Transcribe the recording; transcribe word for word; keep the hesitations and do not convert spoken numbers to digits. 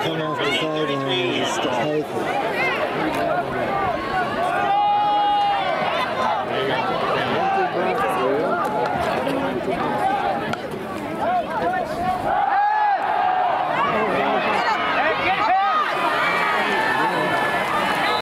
come off the sidelines to pay for it.